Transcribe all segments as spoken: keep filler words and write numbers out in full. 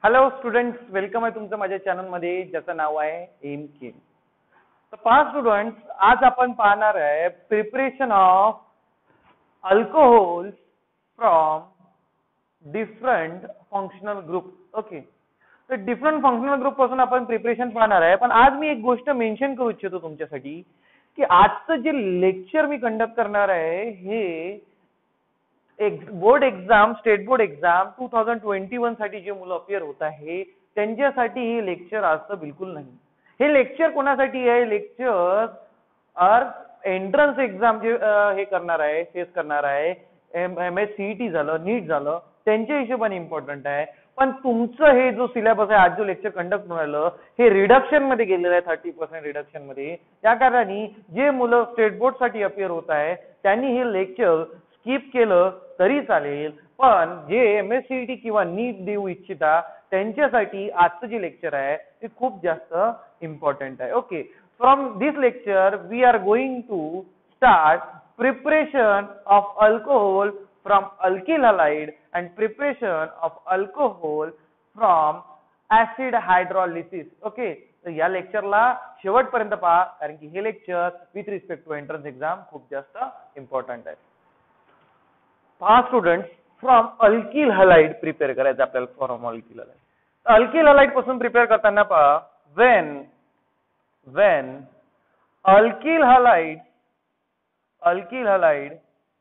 Hello students, welcome आहे तुमचं माझ्या चॅनल मध्ये ज्याचं नाव आहे एम केम. तर पहा स्टुडंट्स, आज आपण पाहणार आहे preparation of alcohol from different functional group. Okay, तर डिफरंट फंक्शनल ग्रुप पासून आपण प्रिपरेशन पाहणार आहे. पण आज मी एक गोष्ट मेन्शन करू इच्छितो तुमच्यासाठी की आजचं जे लेक्चर मी कंडक्ट करणार आहे हे board exam, state board exam two thousand twenty one साठी जे मुलं अपियर होत आहे त्यांच्यासाठी हे लेक्चर आजचं बिलकुल नाही. हे लेक्चर कोणासाठी आहे? लेक्चर आर एंट्रन्स एक्झाम जे हे करणार आहे, फेस करणार आहे, एम एस सीईटी झालं, नीट झालं, त्यांच्या हिशोबाने इम्पॉर्टंट आहे. पण तुमचं हे जो सिलेबस आहे, आज जो लेक्चर कंडक्ट होऊन राहिलं हे रिडक्शन मध्ये गेलेलं आहे, थर्टी पर्सेंट रिडक्शन मध्ये. त्या कारणाने जे मुलं स्टेट बोर्ड साठी अपियर होत आहे त्यांनी हे लेक्चर स्किप केलं तरी चालेल. पण जे एम एस सीईटी किंवा नीट देऊ इच्छिता त्यांच्यासाठी आजचं जे लेक्चर आहे ते खूप जास्त इम्पॉर्टंट आहे. Okay, from this lecture we are going to start preparation of alcohol from alkyl halide and preparation of alcohol from acid hydrolysis. Okay, तर या लेक्चरला शेवटपर्यंत पहा कारण की हे lecture with respect to entrance exam खूप जास्त इम्पॉर्टंट आहे. पहा students, from alkyl halide prepare करायचं आपल्याला. From alkyl halide, alkyl halide पासून प्रिपेअर करताना पहा, when when alkyl halide alkyl halide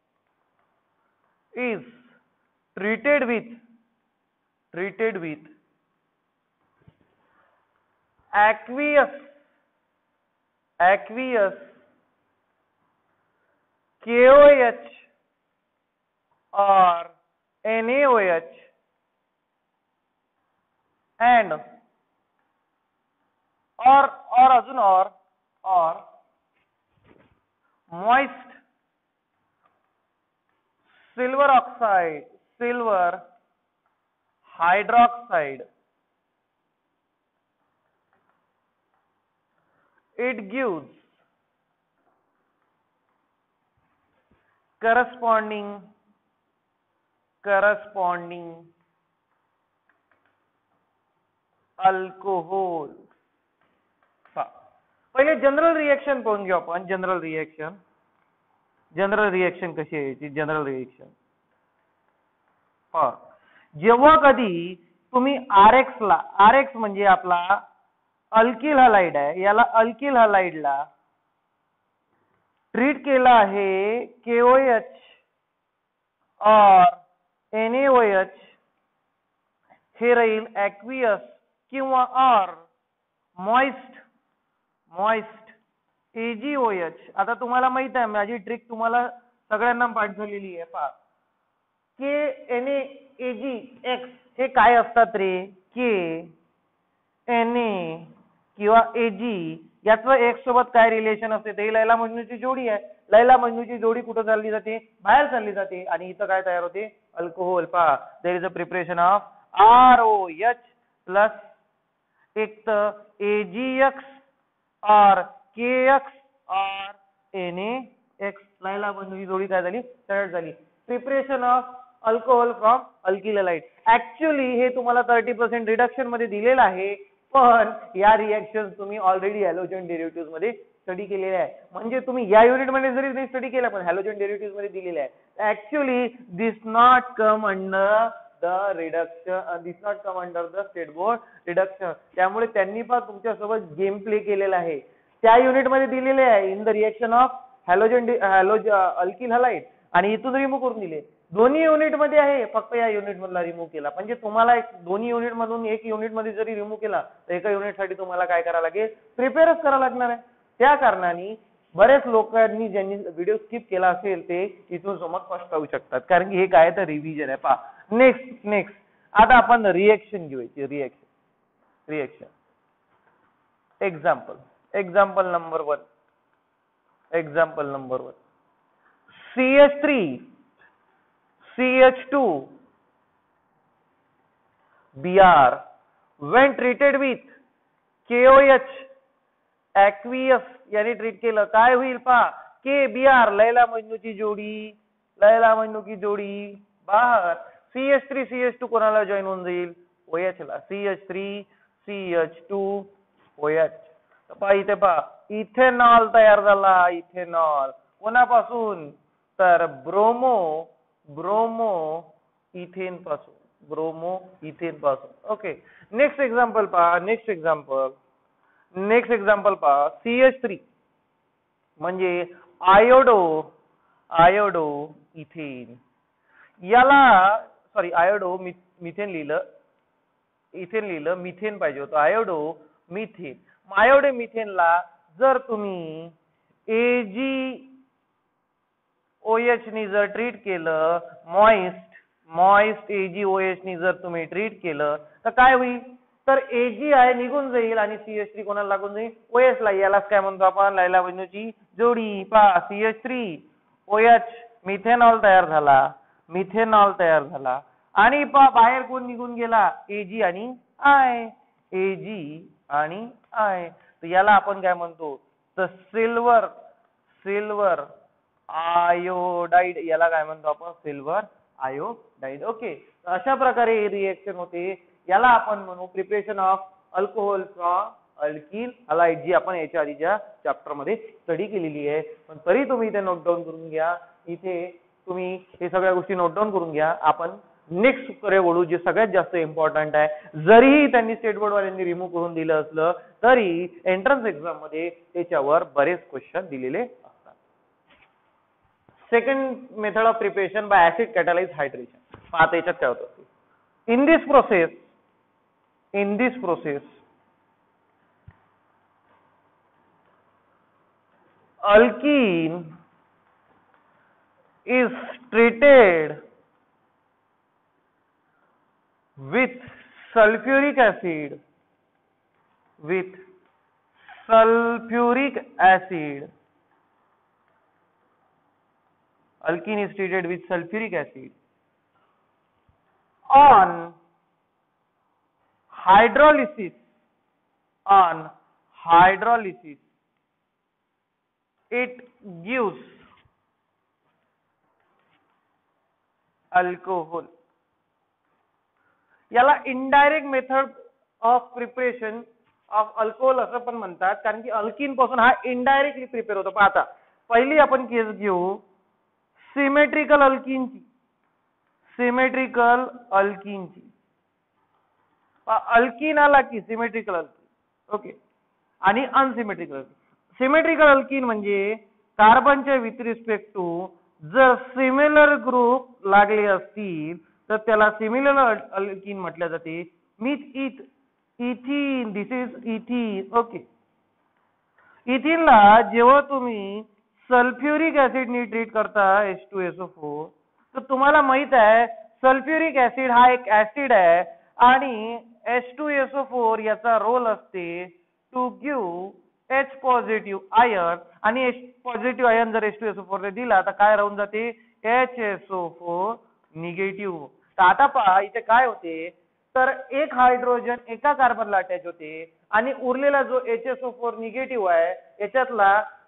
is treated with treated with aqueous aqueous K O H or N A O H and or or अजून or or moist silver oxide, silver hydroxide, it gives corresponding corresponding alcohol. पहिले general reaction पाहून घेऊ आपण. General reaction general reaction कशी आहे? General reaction पहा, जेव्हा कधी तुम्ही आर एक्स ला, आर एक्स म्हणजे आपला अल्किल हलाइड आहे, याला अल्किल हलाइडला ट्रीट केला आहे K O H or N A O H, हे राहील ऍक्वियस किंवा or moist moist A G O H. आता तुम्हाला माहित आहे, माझी ट्रिक तुम्हाला सगळ्यांना पाठ झालेली आहे. पहा, के एन ए जी एक्स हे काय असतात रे? के एन ए किंवा ए जी याचं एक्स सोबत काय रिलेशन असते? ते लैला मजनूची जोडी आहे. लैला मजनूची जोडी कुठं चालली जाते? बाहेर चालली जाते. आणि इथं काय तयार होते? अल्कोहोल. पहा, there is a preparation of R O H plus एक तर A G X or K X or N A X. Laila मजनूची जोडी काय झाली? तयार झाली. Preparation of alcohol from alkyl halide. Actually हे तुम्हाला थर्टी पर्सेंट रिडक्शन मध्ये दिलेलं आहे, पण या रिएक्शन तुम्ही ऑलरेडी हॅलोजन डेरिव्हेटिव्ह मध्ये स्टडी केलेले आहे. म्हणजे तुम्ही या युनिट मध्ये जरी नाही स्टडी केला पण हॅलोजन डेरिव्हेटिव्ह मध्ये दिलेले आहे. Actually this not come under the reduction, this not come under the state board reduction. त्यामुळे त्यांनी पण तुमच्यासोबत गेम प्ले केलेला आहे. त्या युनिट मध्ये दिलेले आहे in the reaction of halogen halos alkyl halide, आणि इथून रिमूव्ह करून दिले. दोन्ही युनिट मध्ये आहे, फक्त या युनिट मधला रिमूव्ह केला. म्हणजे तुम्हाला एक दोन्ही युनिट मधून एक युनिट मध्ये जरी रिमूव्ह केला तर एका युनिट साठी तुम्हाला काय करावं लागेल? प्रिपेअरच करावं लागणार आहे. त्या कारणाने बरेच लोकांनी ज्यांनी व्हिडिओ स्किप केला असेल ते इथून समोर स्पष्ट होऊ शकतात, कारण की हे काय तर रिव्हिजन आहे. पहा, नेक्स्ट नेक्स्ट आता आपण रिएक्शन घेऊया. Reaction reaction example example number one example number one C H three C H two B R when treated with K O H aqueous याने ट्रीट केलं काय होईल? पहा, K B R लैला मजनूची जोडी, लैला मजनू की जोडी बाहेर. C H three C H two कोणाला जॉईन होऊन जाईल? OH ला C H three C H two OH. पहा इथे पहा इथेनॉल तयार झाला. इथेनॉल कोणापासून? तर ब्रोमो ब्रोमो इथेन पासून ब्रोमो इथेन पासून. ओके नेक्स्ट एक्झाम्पल पहा. नेक्स्ट एक्झाम्पल नेक्स्ट एक्झाम्पल पहा सी एच थ्री म्हणजे आयोडो आयोडो इथेन. याला सॉरी आयोडो मिथेन लिहिलं इथेन लिहिलं मिथेन पाहिजे होतं. Iodo methane. आयोडो मिथेनला जर तुम्ही एजी OH नी जर ट्रीट केलं मॉइस्ट मॉइस्ट एजीओएच नी जर तुम्ही ट्रीट केलं तर काय होईल? तर एजी आहे निघून जाईल आणि सी एच थ्री कोणाला लागून जाईल? ओएच ला. यालाच काय म्हणतो आपण? लैला बंधूची जोडी. पहा C H three OH methanol तयार झाला. मिथेनॉल तयार झाला आणि पहा बाहेर कोण निघून गेला? एजी आणि आय. एजी आणि आय. तर याला आपण काय म्हणतो? तर सिल्वर सिल्वर आयोडाइड. याला काय म्हणतो आपण? Silver iodide. ओके अशा प्रकारे हे रिएक्शन होते. याला आपण म्हणू preparation of alcohol from alkyl halide, जी आपण याच्या आधीच्या चॅप्टर मध्ये स्टडी केलेली आहे. पण तरी तुम्ही इथे नोट डाऊन करून घ्या. इथे तुम्ही हे सगळ्या गोष्टी नोट डाऊन करून घ्या. आपण नेक्स्ट कडे वळू जे सगळ्यात जास्त इम्पॉर्टंट आहे. जरीही त्यांनी स्टेट बोर्ड वाल्यांनी रिमूव्ह करून दिलं असलं तरी एंट्रन्स एक्झाम मध्ये त्याच्यावर बरेच क्वेश्चन दिलेले असतात. Second method of preparation by acid catalyse hydration. आता याच्यात काय होतं? In this process in this process alkene is treated with sulfuric acid with sulfuric acid alkene is treated with sulfuric acid on hydrolysis on hydrolysis it gives alcohol. याला indirect method of preparation of alcohol असं पण म्हणतात, कारण की alkene पासून हा indirectly prepare होतो. पण आता पहिली आपण केस घेऊ सिमेट्रिकल अल्किनची. सिमेट्रिकल अल्किनची अल्किन आला की सिमेट्रिकल अल्किन. ओके आणि अनसिमेट्रिकल अल्किन. सिमेट्रिकल अल्किन म्हणजे कार्बनच्या विथ रिस्पेक्ट टू जर सिमिलर ग्रुप लागले असतील तर त्याला सिमिलर अल्किन म्हटले जाते. विथ इथ इथिन दिस इज इथिन. ओके इथिनला जेव्हा तुम्ही सल्फ्युरिक ऍसिड नी ट्रीट करता H two S O four तर तुम्हाला माहित आहे सल्फ्युरिक ऍसिड हा एक ऍसिड आहे आणि H two S O four याचा रोल असते to give H positive ion आणि H पॉझिटिव्ह आयन जर H two S O four ने दिला तर काय राहून जाते? H S O four negative. तर आता पहा इथे काय होते तर एक हायड्रोजन एका कार्बनला अटॅच होते आणि उरलेला जो H S O four negative आहे याच्यातला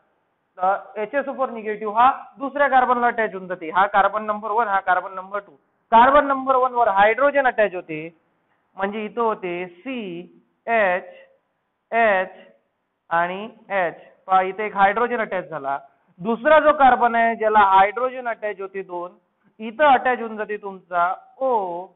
H S O four negative हा दुसऱ्या कार्बनला अटॅच होऊन जाते. हा कार्बन नंबर वन हा carbon number two. Carbon number one वर हायड्रोजन अटॅच होते म्हणजे इथं होते सी एच एच आणि एच. पहा इथे एक हायड्रोजन अटॅच झाला. दुसरा जो कार्बन आहे ज्याला हायड्रोजन अटॅच होते दोन इथं अटॅच होऊन जाते तुमचा O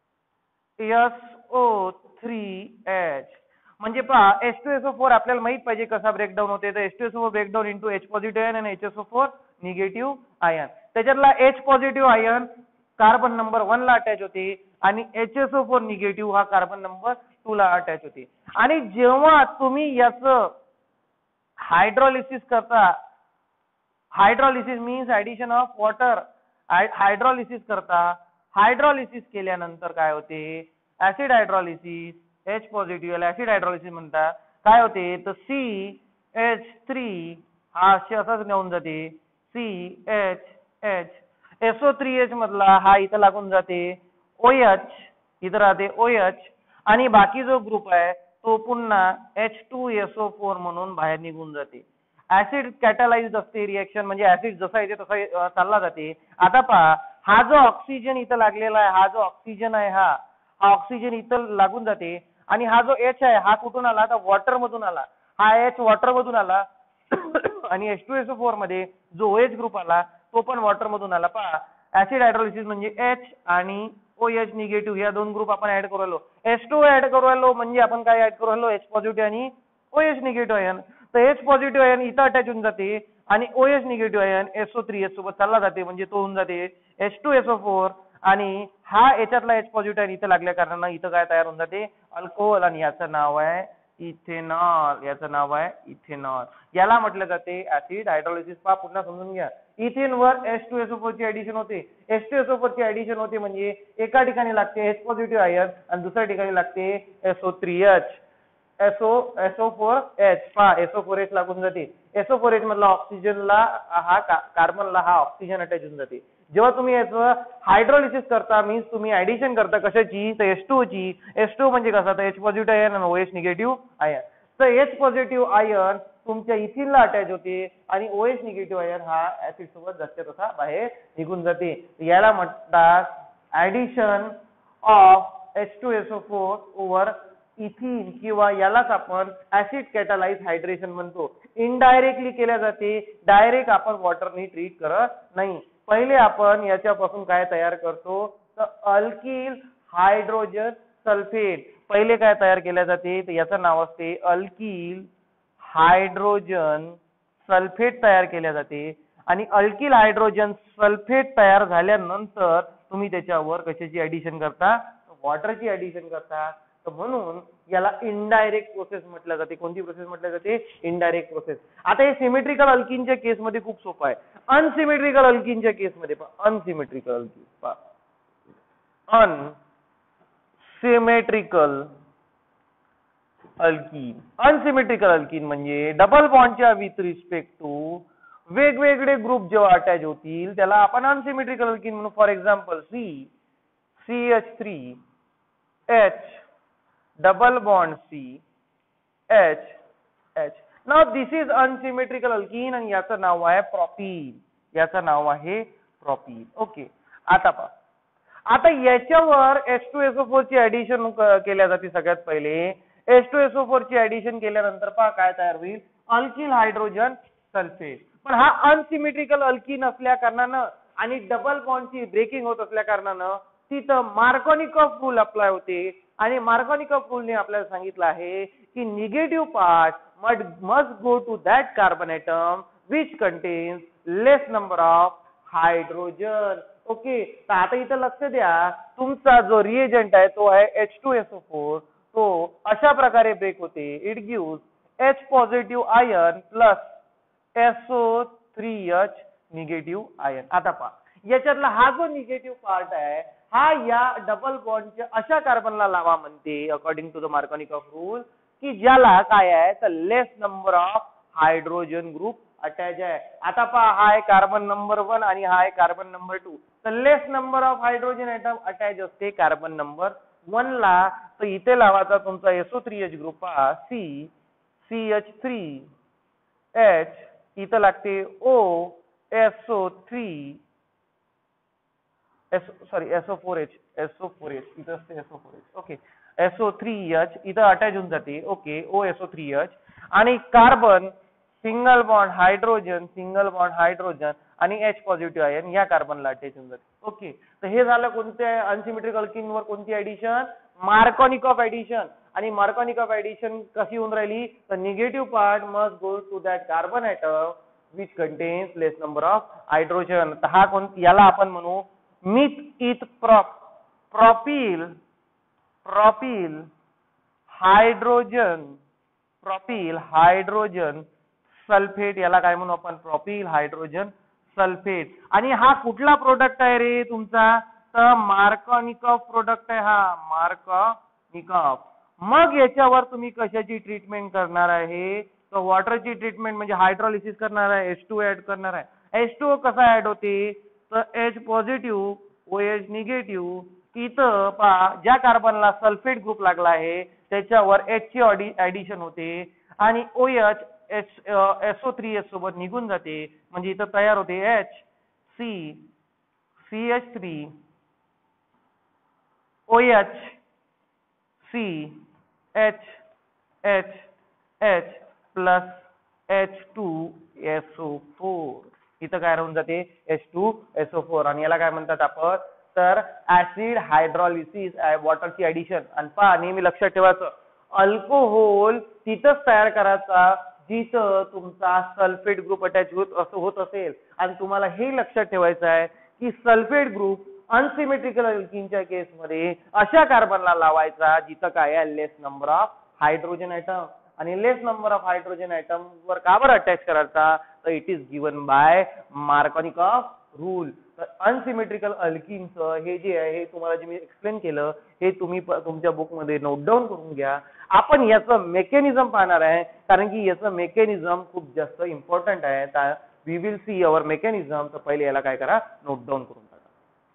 S O three H. म्हणजे पहा H two S O four आपल्याला माहित पाहिजे कसा ब्रेकडाऊन होते. तर H two S O four breakdown into H positive ion आणि H S O four negative ion. त्याच्यातला H positive ion carbon number one ला अटॅच होते आणि H S O four negative हा कार्बन नंबर टू ला attach होते. आणि जेव्हा तुम्ही याचं हायड्रोलिसिस करता, hydrolysis means addition of water. Hydrolysis करता. हायड्रोलिसिस केल्यानंतर काय होते? Acid hydrolysis. एच पॉझिटिव्ह याला ऍसिड हायड्रोलिसिस म्हणतात. काय होते तर सी एच थ्री हा असाच नेऊन जाते C H H. S O three H मधला हा इथं लागून जाते ओएच. इथं राहते ओएच आणि बाकी जो ग्रुप आहे तो पुन्हा H two S O four म्हणून बाहेर निघून जाते. ऍसिड कॅटलाइज्ड असते रिएक्शन म्हणजे ऍसिड जसा येते तसा चालला जाते. आता पहा हा जो ऑक्सिजन इथं लागलेला आहे हा जो ऑक्सिजन आहे हा हा ऑक्सिजन इथं लागून जाते आणि हा जो एच आहे हा कुठून आला तर वॉटर मधून आला, हा एच वॉटर मधून आला आणि H two S O four मध्ये जो ओएच ग्रुप आला तो पण वॉटर मधून आला. पहा ऍसिड हायड्रोलिसिस म्हणजे एच आणि ओएच निगेटिव्ह या दोन ग्रुप आपण ऍड करू राहिलो, एच टू ऍड करू राहिलो म्हणजे आपण काय ऍड करू राहिलो एच पॉझिटिव्ह आणि ओएच निगेटिव्ह आयन. तर एच पॉझिटिव्ह आयन इथं अटॅच होऊन जाते आणि OH negative ion S O three H सोबत चालला जाते म्हणजे तो होऊन जाते H two S O four आणि हा याच्यातला एच पॉझिटिव्ह आयन इथं लागल्या कारणानं इथं काय तयार होऊन जाते अल्कोहोल आणि याचं नाव आहे इथेनॉल. याचं नाव आहे इथेनॉल. याला म्हटलं जाते ऍसिड हायड्रोलिसिस. पहा पुन्हा समजून घ्या. इथेन वर H two S O four ची ऍडिशन होते, H two S O four ची ऍडिशन होते म्हणजे एका ठिकाणी लागते एच पॉझिटिव्ह आयन आणि दुसऱ्या ठिकाणी लागते S O three H SO SO four H. पहा एसओ फोर एच लागून जाते, एसओ फोर एच मधला ऑक्सिजनला हा कार्बनला हा ऑक्सिजन अटॅच होऊन जाते. जेव्हा तुम्ही याचं हायड्रोलिसिस करता मीन्स तुम्ही ऍडिशन करता कशाची तर एच टू ची. एच टू म्हणजे कसा तर एच पॉझिटिव्ह आयन आणि ओएच निगेटिव्ह आयन. तर एच पॉझिटिव्ह आयन तुमच्या इथिनला अटॅच होते आणि ओएच निगेटिव्ह आयन हा ऍसिड सोबत जसच्या तसा बाहेर निघून जाते. याला म्हणतात addition of H two S O four over ethene किंवा यालाच आपण ऍसिड कॅटालाइज हायड्रेशन म्हणतो. इनडायरेक्टली केल्या जाते, डायरेक्ट आपण वॉटरनी ट्रीट करत नाही. पहिले आपण याच्यापासून काय तयार करतो तर अल्किल हायड्रोजन सल्फेट. पहिले काय तयार केल्या जाते तर याचं नाव असते अल्किल हायड्रोजन सल्फेट तयार केल्या जाते आणि अल्किल हायड्रोजन सल्फेट तयार झाल्यानंतर तुम्ही त्याच्यावर कशाची ऍडिशन करता वॉटरची ऍडिशन करता. तर म्हणून याला इनडायरेक्ट प्रोसेस म्हटलं जाते. कोणती प्रोसेस म्हटलं जाते इनडायरेक्ट प्रोसेस. आता हे सिमेट्रिकल अल्किनच्या केस मध्ये खूप सोपं आहे. अनसिमेट्रिकल अल्किनच्या केस मध्ये पहा अनसिमेट्रिकल अल्किन पहा अनसिमेट्रिकल अल्किन. अनसिमेट्रिकल अल्किन म्हणजे डबल बॉन्डच्या विथ रिस्पेक्ट टू वेगवेगळे ग्रुप जेव्हा अटॅच होतील त्याला आपण अनसिमेट्रिकल अल्किन म्हणू. For example C C H three H double bond C H H. Now this is unsymmetrical alkene आणि याचं नाव आहे propene. याचं नाव आहे propene. ओके. आता पहा आता याच्यावर H two S O four ची ऍडिशन केल्या जाते. सगळ्यात पहिले H two S O four ची ऍडिशन केल्यानंतर पहा काय तयार होईल अल्किल हायड्रोजन सल्फेट. पण हा अनसिमेट्रिकल अल्किन असल्या कारणानं आणि डबल बॉन्डची ब्रेकिंग होत असल्या कारणानं तिथं मार्कोनिकॉफ रूल अप्लाय होते आणि मार्कोनिकॉफ रूलने आपल्याला सांगितलं आहे की negative part must go to that carbon atom which contains less number of hydrogen. Okay. तर आता इथं लक्ष द्या तुमचा जो रिएजंट आहे तो आहे H two S O four. तो अशा प्रकारे ब्रेक होते. It gives H positive ion plus S O three H negative ion. आता पहा याच्यातला हा जो निगेटिव्ह पार्ट आहे हा या डबल बॉन्डच्या अशा कार्बनला लावा म्हणते according to the Markovnikov rule की ज्याला काय आहे तर less number of hydrogen group attach आहे. आता पहा हा आहे कार्बन नंबर वन आणि हा आहे कार्बन नंबर टू. तर less number of hydrogen atom attach असते कार्बन नंबर वन ला. तर इथे लावायचा तुमचा S O three H group पहा C C H three H इथं लागते O S O three S sorry SO four H SO four H इथं असते SO four H. Okay. SO three H इथं अटॅच होऊन जाते. Okay. O SO three H आणि carbon single bond hydrogen single bond hydrogen आणि H positive ion या कार्बनला attach होऊन जाते. ओके. तर हे झालं कोणत्या अनसिमेट्रिक अल्किन वर कोणती ऍडिशन मार्कोनिकॉफ ऍडिशन. आणि मार्कोनिकॉफ ऍडिशन कशी होऊन राहिली तर negative part must go to that carbon atom which contains less number of hydrogen. तर हा कोण याला आपण म्हणू meth eth prop propyl propyl hydrogen propyl hydrogen sulphate. याला काय म्हणू आपण प्रॉपिल हायड्रोजन सल्फेट. आणि हा कुठला प्रोडक्ट आहे रे तुमचा तर मार्कोनिकॉफ प्रोडक्ट आहे हा मार्कोनिकॉफ. मग याच्यावर तुम्ही कशाची ट्रीटमेंट करणार आहे तर वॉटरची ट्रीटमेंट म्हणजे हायड्रोलिसिस करणार आहे एच टू ऍड करणार आहे. एच टू कसा ऍड होते तर एच पॉझिटिव्ह ओएच निगेटिव्ह इथं पहा ज्या कार्बनला सल्फेट ग्रुप लागला आहे त्याच्यावर एच ची ऍडिशन होते आणि OH H SO three H सोबत निघून जाते म्हणजे इथं तयार होते H C C H three OH C H H H plus H two S O four. इथं काय राहून जाते H two S O four आणि याला काय म्हणतात आपण तर ऍसिड हायड्रॉलिसिस वॉटरची ऍडिशन. आणि पहा नेहमी लक्षात ठेवायचं अल्कोहोल तिथंच तयार करायचा जिथं तुमचा सल्फेट ग्रुप अटॅच होत असं होत असेल. आणि तुम्हाला हे लक्षात ठेवायचं आहे की सल्फेट ग्रुप अनसिमेट्रिकल अल्किनच्या केसमध्ये अशा कार्बनला लावायचा जिथं काय आहे less number of hydrogen atom. आणि less number of hydrogen atom वर का बरं अटॅच करायचा तर it is given by Markovnikov rule. तर अनसिमेट्रिकल अल्किनचं हे जे आहे हे तुम्हाला जे मी एक्सप्लेन केलं हे तुम्ही तुमच्या बुक मध्ये नोट डाऊन करून घ्या. आपण याचं मेकॅनिझम पाहणार आहे कारण की याचं मेकॅनिझम खूप जास्त इम्पॉर्टंट आहे. तर we will see our mechanism. तर पहिले याला काय करा नोट डाऊन करून टाका.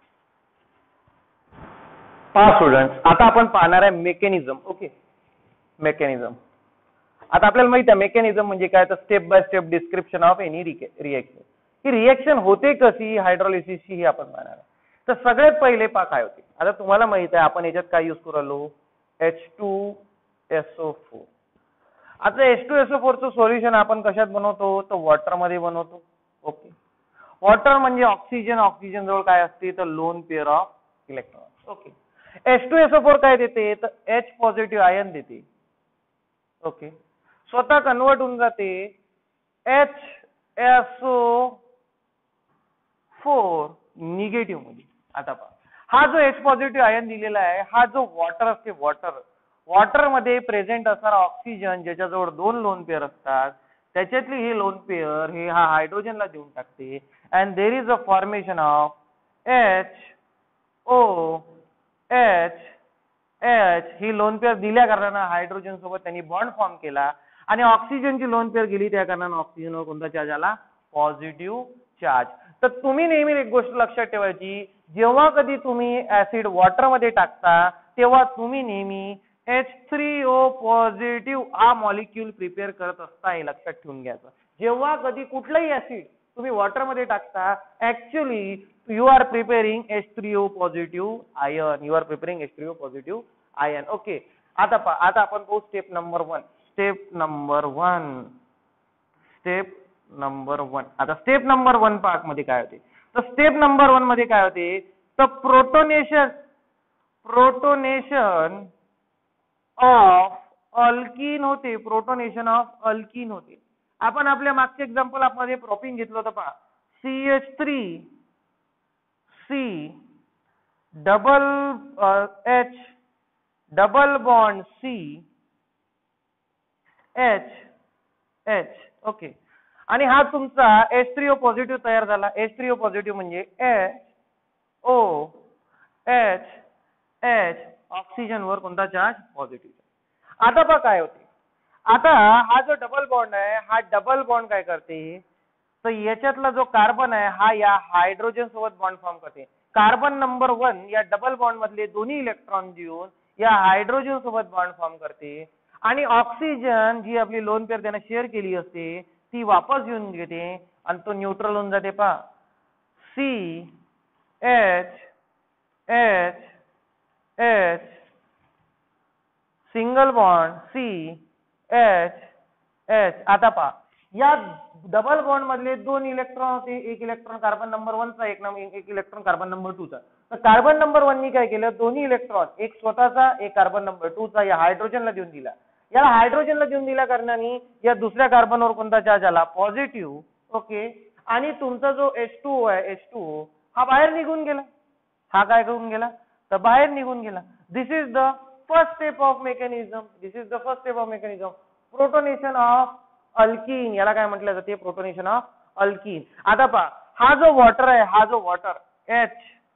पहा स्टुडंट्स आता आपण पाहणार आहे मेकॅनिझम. Okay mechanism. आता आपल्याला माहित आहे मेकॅनिझम म्हणजे काय तर step by step description of any reaction. ही रिएक्शन होते कशी हायड्रॉलिसिसची ही आपण पाहणार आहे. तर सगळ्यात पहिले पा काय होते आता तुम्हाला माहित आहे आपण याच्यात काय यूज करू राहिलो H two S O four. आता H two S O four चं सोल्युशन आपण कशात बनवतो तर वॉटर मध्ये बनवतो. ओके वॉटर म्हणजे ऑक्सिजन ऑक्सिजन जवळ काय असते तर lone pair of electron. Okay H two S O four काय देते तर एच पॉझिटिव्ह आयन देते. ओके स्वतः कन्वर्ट होऊन जाते H S O four negative मध्ये. आता पहा हा जो एच पॉझिटिव्ह आयन दिलेला आहे हा जो वॉटर असते वॉटर वॉटर मध्ये प्रेझेंट असणारा ऑक्सिजन ज्याच्याजवळ दोन लोन पेअर असतात त्याच्यातली हे लोन पेअर हे हा हायड्रोजनला देऊन टाकते. And there is a formation of H O H H ही लोन पेअर दिल्या कारणानं हायड्रोजन सोबत त्यांनी बॉन्ड फॉर्म केला आणि ऑक्सिजनची लोन पेअर गेली त्या कारणानं ऑक्सिजनवर कोणता चार्ज आला पॉझिटिव्ह चार्ज. तर तुम्ही नेहमी एक गोष्ट लक्षात ठेवायची जेव्हा कधी तुम्ही ऍसिड वॉटर मध्ये टाकता तेव्हा तुम्ही नेहमी एच थ्री ओ पॉझिटिव्ह हा मॉलिक्यूल प्रिपेअर करत असता हे लक्षात ठेवून घ्यायचं. जेव्हा कधी कुठलंही ऍसिड तुम्ही वॉटर मध्ये टाकता actually you are preparing H three O positive ion. You are preparing H three O positive ion. Okay आता आता आपण पाहू step number one. Step number one step number one. आता स्टेप नंबर वन पार्ट मध्ये काय होते तर step number one मध्ये काय होते तर प्रोटोनेशन प्रोटोनेशन ऑफ अल्कीन होते. प्रोटोनेशन ऑफ अल्कीन होते. आपण आपल्या मागच्या एक्झाम्पल मध्ये प्रोपिन घेतलं होतं पहा C H three C double H double bond C H H. Okay आणि हा तुमचा एच थ्री ओ पॉझिटिव्ह तयार झाला. एच थ्री ओ पॉझिटिव्ह म्हणजे H O H H oxygen वर कोणता चार्ज पॉझिटिव्ह. आता पहा काय होते आता हा जो डबल बॉन्ड आहे हा डबल बॉन्ड काय करते तर याच्यातला जो कार्बन आहे हा या हायड्रोजन सोबत बॉन्ड फॉर्म करते. कार्बन नंबर वन या डबल बॉन्ड मधले दोन्ही इलेक्ट्रॉन देऊन या हायड्रोजन सोबत बॉन्ड फॉर्म करते आणि ऑक्सिजन जी आपली लोन पेअर त्याने शेअर केली असते ती वापस येऊन घेते आणि तो न्यूट्रल होऊन जाते. पहा C H H H single bond C H H. आता पहा या डबल बॉन्ड मधले दोन इलेक्ट्रॉन होते. एक इलेक्ट्रॉन कार्बन नंबर वनचा एक एक इलेक्ट्रॉन कार्बन नंबर टू चा. तर कार्बन नंबर वन नी काय केलं दोन्ही इलेक्ट्रॉन एक स्वतःचा एक कार्बन नंबर टू चा या हायड्रोजनला देऊन दिला. याला हायड्रोजनला देऊन दिल्या कारणाने या दुसऱ्या कार्बनवर कोणता चार्ज आला पॉझिटिव्ह. ओके आणि तुमचा जो एच टू ओ आहे एच टू ओ हा बाहेर निघून गेला. हा काय करून गेला तर बाहेर निघून गेला. This is the first step of mechanism. This is the first step of mechanism protonation of alkene. याला काय म्हटलं जाते प्रोटोनेशन ऑफ अल्कीन. आता पहा हा जो वॉटर आहे हा जो water H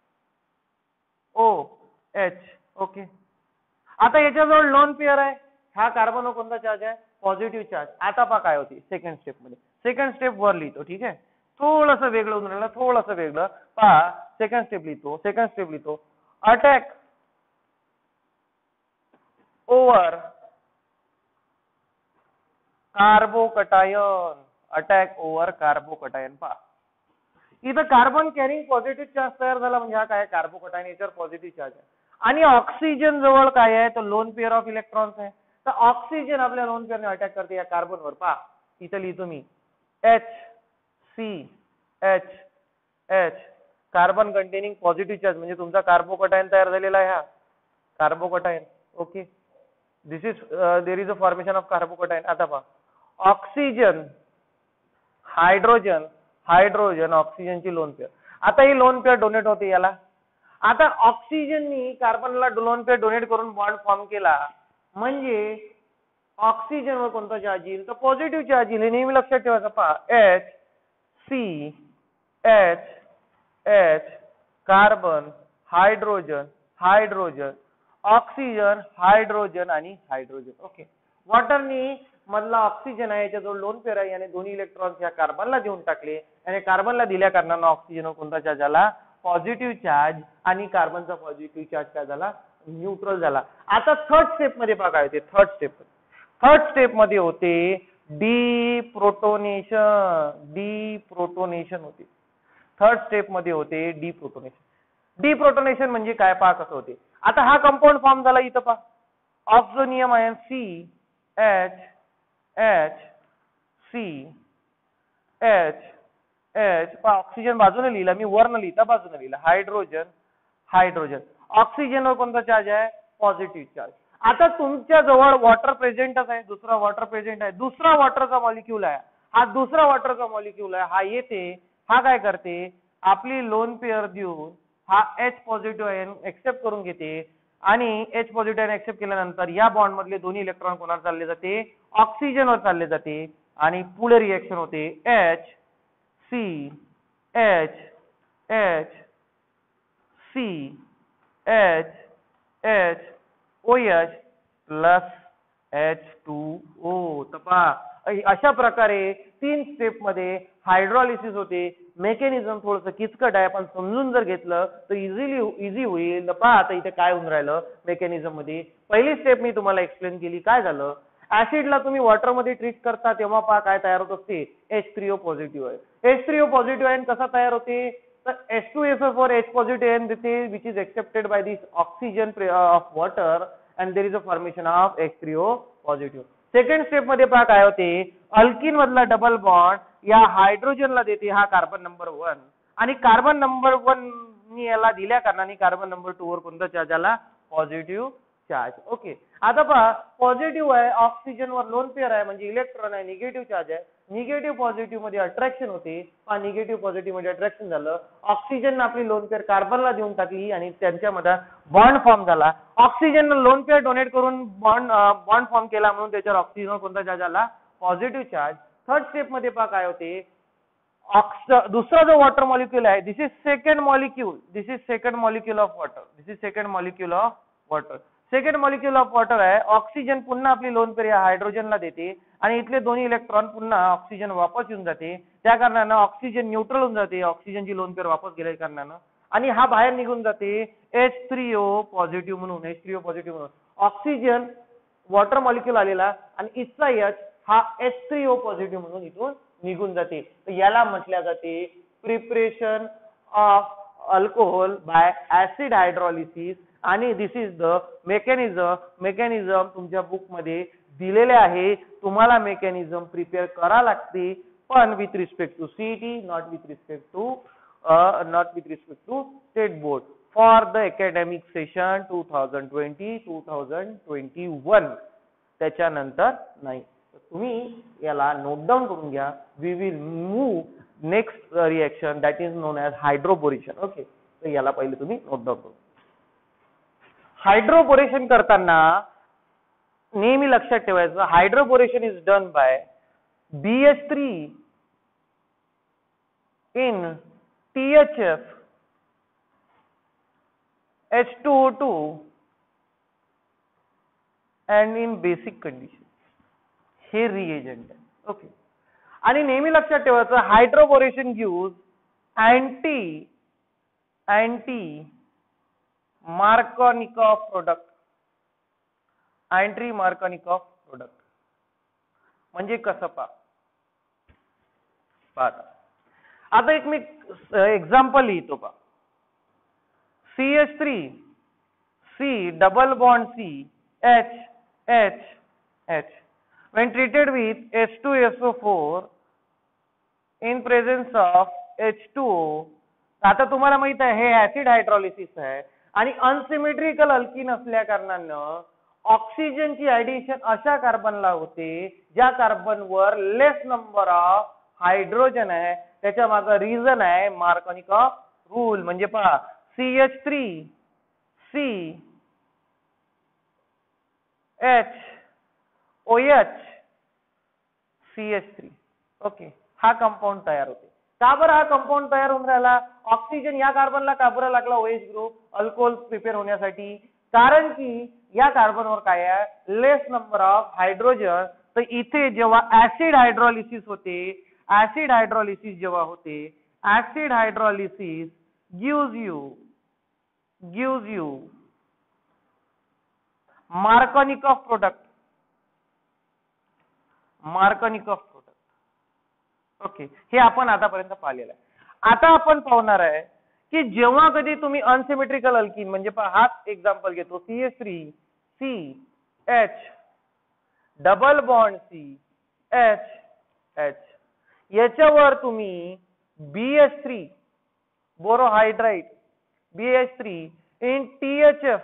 O H. Okay आता याच्याजवळ लोन पेअर आहे हा कार्बन कोणता चार्ज आहे पॉझिटिव्ह चार्ज. आता पहा काय होती सेकंड स्टेप मध्ये. सेकंड स्टेप वर लिहितो ठीक आहे थोडंसं वेगळं होऊन राहिलं थोडंसं वेगळं. पहा सेकंड स्टेप लिहितो सेकंड स्टेप लिहितो attack over carbocation. Attack over carbocation. पहा इथं कार्बन कॅरिंग पॉझिटिव्ह चार्ज तयार झाला म्हणजे हा काय कार्बोकटायन याच्यावर पॉझिटिव्ह चार्ज आहे आणि ऑक्सिजन जवळ काय आहे तर लोन पेअर ऑफ इलेक्ट्रॉन्स आहे. तर ऑक्सिजन आपल्या लोन पेअरने अटॅक करते या कार्बनवर. पहा इथं लिहितो मी H C H H carbon containing positive charge म्हणजे तुमचा कार्बोकटायन तयार झालेला आहे हा carbocation. Okay this is there is a formation of carbocation. आता पहा ऑक्सिजन हायड्रोजन हायड्रोजन ऑक्सिजनची लोन पेअर. आता ही लोन पेअर डोनेट होते याला. आता ऑक्सिजननी कार्बनला लोन पेअर डोनेट करून बॉन्ड फॉर्म केला म्हणजे ऑक्सिजनवर कोणता चार्ज येईल तर पॉझिटिव्ह चार्ज येईल. हे नेहमी लक्षात ठेवायचं. पहा H C H H carbon hydrogen hydrogen oxygen hydrogen आणि हायड्रोजन. ओके वॉटरनी मधला ऑक्सिजन आहे याच्याजवळ लोन पेअर आहे याने दोन्ही इलेक्ट्रॉन्स या कार्बनला देऊन टाकले आणि कार्बनला दिल्या कारणानं ऑक्सिजनवर कोणता चार्ज आला पॉझिटिव्ह चार्ज आणि कार्बनचा पॉझिटिव्ह चार्ज काय झाला न्यूट्रल झाला. आता थर्ड स्टेप मध्ये पहा काय होते. थर्ड स्टेप थर्ड स्टेप मध्ये होते डिप्रोटोनेशन. डिप्रोटोनेशन होते थर्ड स्टेप मध्ये होते डिप्रोटोनेशन. डिप्रोटोनेशन म्हणजे काय पहा कसं होते. आता हा कंपाऊंड फॉर्म झाला इथं पहा oxonium ion C H H C H H पहा ऑक्सिजन बाजूने लिहिला मी वर न लिहिता बाजूने लिहिला हायड्रोजन हायड्रोजन ऑक्सिजनवर कोणता चार्ज आहे पॉझिटिव्ह चार्ज. आता तुमच्या जवळ वॉटर प्रेझेंटच आहे दुसरा वॉटर प्रेझेंट आहे दुसरा वॉटरचा मॉलिक्यूल आहे हा दुसरा वॉटरचा मॉलिक्यूल आहे हा येते हा काय करते आपली लोन पेअर देऊन हा एच पॉझिटिव्ह आयन एक्सेप्ट करून घेते आणि एच पॉझिटिव्ह आयन एक्सेप्ट केल्यानंतर या बॉन्ड मधले दोन्ही इलेक्ट्रॉन कोणाला चालले जाते ऑक्सिजनवर चालले जाते आणि पुढे रिएक्शन होते H C H H C H H O H plus H two O. तपा अशा प्रकारे तीन स्टेप मध्ये हायड्रॉलिसिस होते. मेकॅनिझम थोडंसं किचकट आहे पण समजून जर घेतलं तर इझिली इझी होईल. पहा आता इथे काय होऊन राहिलं मेकॅनिझम मध्ये. पहिली स्टेप मी तुम्हाला एक्सप्लेन केली. काय झालं ऍसिडला तुम्ही वॉटर मध्ये ट्रीट करता तेव्हा पहा काय तयार होत असते एच थ्री ओ पॉझिटिव्ह आहे. एच थ्री ओ पॉझिटिव्ह आहे कसा तयार होते तर H two S O four H positive ion देते which is accepted by this oxygen of water and there is a formation of H three O positive. Second step मध्ये पहा काय होते अल्किन मधला डबल बॉन्ड या हायड्रोजनला देते हा कार्बन नंबर वन आणि कार्बन नंबर वन याला दिल्या कारणाने कार्बन नंबर टू वर कोणता चार्ज आला पॉझिटिव्ह चार्ज. ओके आता पहा पॉझिटिव्ह आहे ऑक्सिजन वर लोन पेअर आहे म्हणजे इलेक्ट्रॉन आहे निगेटिव्ह चार्ज आहे निगेटिव्ह पॉझिटिव्ह मध्ये अट्रॅक्शन होते. पहा निगेटिव्ह पॉझिटिव्ह मध्ये अट्रॅक्शन झालं ऑक्सिजन आपली लोन पेअर कार्बनला देऊन टाकली आणि त्यांच्यामध्ये बॉन्ड फॉर्म झाला. ऑक्सिजन लोन पेअर डोनेट करून बॉन्ड बॉन्ड फॉर्म केला म्हणून त्याच्यावर ऑक्सिजन कोणता चार्ज आला पॉझिटिव्ह चार्ज. थर्ड स्टेप मध्ये पहा काय होते ऑक्स दुसरा जो वॉटर मॉलिक्यूल आहे this is second molecule this is second molecule of water this is second molecule of water. Second molecule of water आहे ऑक्सिजन पुन्हा आपली लोन पेअर हायड्रोजनला देते आणि इथले दोन्ही इलेक्ट्रॉन पुन्हा ऑक्सिजन वापस येऊन जाते त्या कारणानं ऑक्सिजन न्यूट्रल होऊन जाते ऑक्सिजनची लोन पेअर वापस गेल्या कारणानं आणि हा बाहेर निघून जाते एच थ्री ओ पॉझिटिव्ह म्हणून एच थ्री ओ पॉझिटिव्ह म्हणून ऑक्सिजन वॉटर मॉलिक्यूल आलेला आणि इथचा एच हा एच थ्री ओ पॉझिटिव्ह म्हणून इथून निघून जाते. तर याला म्हटल्या जाते preparation of alcohol by acid hydrolysis आणि this is the mechanism. Mechanism तुमच्या बुक मध्ये दिलेले आहे तुम्हाला मेकॅनिझम प्रिपेअर करा लागते पण with respect to CET not with respect to not with respect to state board for the academic session two thousand twenty two thousand twenty one त्याच्यानंतर नाही. तुम्ही याला नोट डाऊन करून घ्या. We will move next reaction that is known as hydroboration. Okay तर याला पहिले तुम्ही नोट डाऊन करू. हायड्रोपोरेशन करताना नेहमी लक्षात ठेवायचं hydroboration is done by B H three in T H F H two O two and in basic condition हे रिएजंट आहे. ओके आणि नेहमी लक्षात ठेवायचं hydroboration gives anti anti Markovnikov product anti Markovnikov product म्हणजे कसं पा पाहता आता एक मी एक्झाम्पल लिहितो पा C H three C, double bond C, H, H, H. When treated with H two S O four in presence of H two O, आता तुम्हाला माहित आहे हे ऍसिड हायड्रॉलिसिस आहे आणि अनसिमेट्रिकल अल्कीन असल्या कारणानं ऑक्सिजनची ऍडिशन अशा कार्बनला होते ज्या कार्बनवर लेस नंबर ऑफ हायड्रोजन आहे. त्याच्या मागे रिझन आहे मार्कोनिकॉफ रूल. म्हणजे पहा C H three C H O H C H three. Okay, हा कंपाऊंड तयार होते. का बरं हा कंपाऊंड तयार होऊन राहिला? ऑक्सिजन या कार्बनला का बरं लागला ओएच ग्रुप अल्कोहोल प्रिपेअर होण्यासाठी? कारण की या कार्बनवर काय आहे लेस नंबर ऑफ हायड्रोजन. तर इथे जेव्हा ऍसिड हायड्रॉलिसिस होते, ऍसिड हायड्रॉलिसिस जेव्हा होते, acid hydrolysis gives you gives you Markovnikov product. Markovnikov product. Okay, हे आपण आतापर्यंत पाहिलेलं आहे. आता आपण पाहणार आहे की जेव्हा कधी तुम्ही अनसिमेट्रिकल अल्कीन म्हणजे पहा हाच एक्झाम्पल घेतो C H three C H double bond C H H याच्यावर तुम्ही B H three borohydride B H three in T H F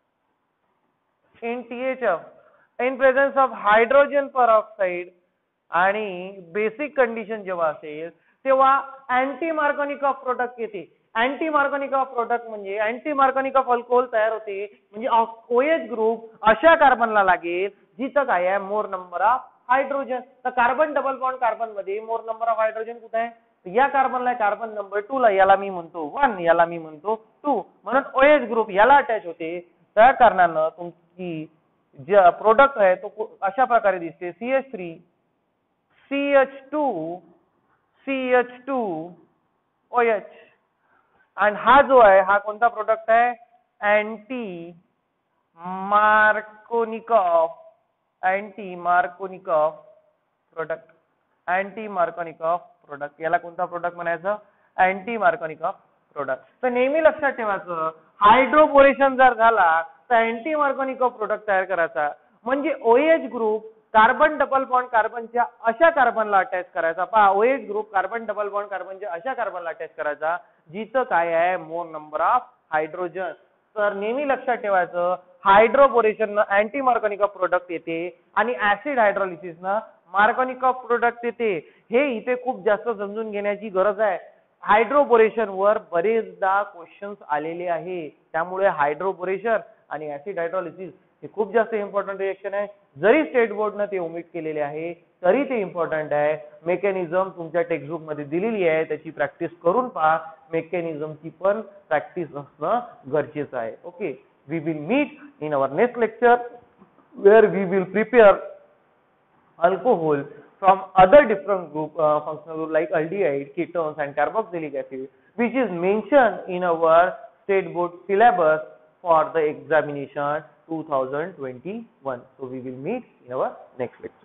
in T H F in presence of hydrogen peroxide आणि basic condition जेव्हा असेल तेव्हा anti Markovnikov product येते. Anti Markovnikov product म्हणजे anti Markovnikov alcohol तयार होते. म्हणजे OH group अशा कार्बनला लागेल जिथं काय आहे मोर नंबर ऑफ हायड्रोजन. तर कार्बन डबल बॉन्ड कार्बन मध्ये मोर नंबर ऑफ हायड्रोजन कुठे आहे? या कार्बनला कार्बन नंबर टू ला, याला मी म्हणतो वन, याला मी म्हणतो टू. म्हणून ओएच ग्रुप याला अटॅच होते. त्या कारणानं तुमची जे प्रोडक्ट आहे तो अशा प्रकारे दिसते C H three C H two C H two O H. आणि हा जो आहे हा कोणता प्रोडक्ट आहे? Anti Markovnikov anti Markovnikov product. Anti Markovnikov product याला कोणता प्रोडक्ट म्हणायचं? Anti Markovnikov product. तर नेहमी लक्षात ठेवायचं हायड्रोपोरेशन जर झाला तर अँटी मार्कोनिकॉफ प्रोडक्ट तयार करायचा. म्हणजे OH group carbon double bond कार्बनच्या अशा कार्बनला अटॅच करायचा. पहा OH group carbon double bond कार्बनच्या अशा कार्बनला अटॅच करायचा जिथं काय आहे मोर नंबर ऑफ हायड्रोजन. तर नेहमी लक्षात ठेवायचं हायड्रोपोरेशन अँटी मार्कोनिकॉफ प्रोडक्ट येते आणि ऍसिड हायड्रॉलिसिस न मार्कोनिकॉफ प्रोडक्ट येते. हे इथे खूप जास्त समजून घेण्याची गरज आहे. हायड्रोपोरेशन वर बरेचदा क्वेश्चन्स आलेले आहे. त्यामुळे हायड्रोपोरेशन आणि ऍसिड हायड्रॉलिसिस हे खूप जास्त इम्पॉर्टंट रिएक्शन आहे. जरी स्टेट बोर्डनं ते ओमिट केलेले आहे तरी ते इम्पॉर्टंट आहे. मेकॅनिझम तुमच्या टेक्स्टबुक मध्ये दिलेली आहे, त्याची प्रॅक्टिस करून पहा. मेकॅनिझमची पण प्रॅक्टिस असणं गरजेचं आहे. Okay, we will meet in our next lecture where we will prepare alcohol from other different group uh, functional group like aldehyde, ketones and carboxylic acid, which is mentioned in our state board syllabus for the examination two thousand twenty-one. So we will meet in our next lecture.